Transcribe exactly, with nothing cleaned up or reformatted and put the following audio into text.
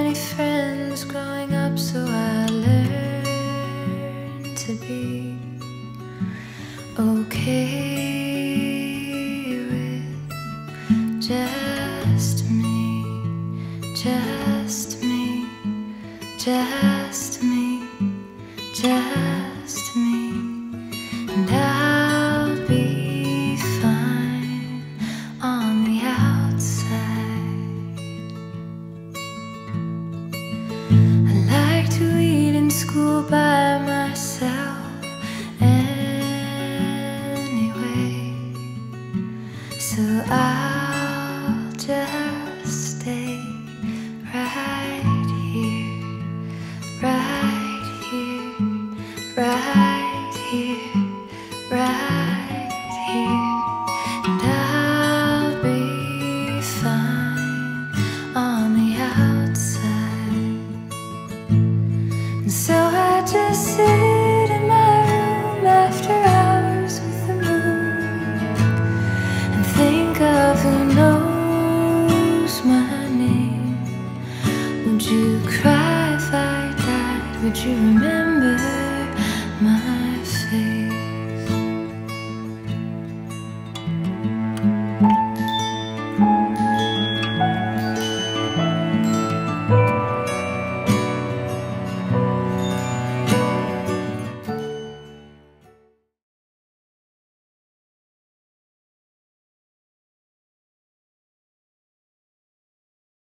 many friends growing up, so I learned to be okay with just me, just me, just me, just me, and I'll be fine on the outside. I like to eat in school by myself anyway, so I'll just